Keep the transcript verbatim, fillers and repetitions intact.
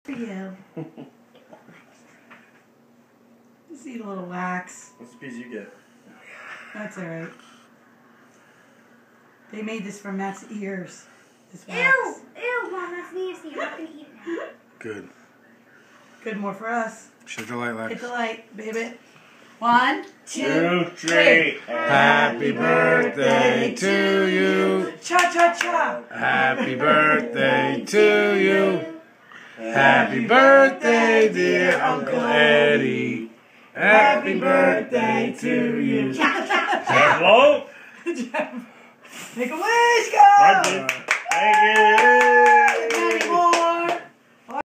For you. Just eat a little wax. What's the piece you get? That's alright. They made this from Matt's ears. This wax. Ew! Ew, Mom, that's nasty. I'm not going to eat it now. Good. Good, more for us. Shut the light, Hit Lex. the light, baby. One, two, Two, three. three. Happy birthday to you. Cha-cha-cha. Happy birthday to you. Happy birthday, dear Uncle Eddie. Happy birthday to you. Hello? Make a wish, go! Thank you. Many more.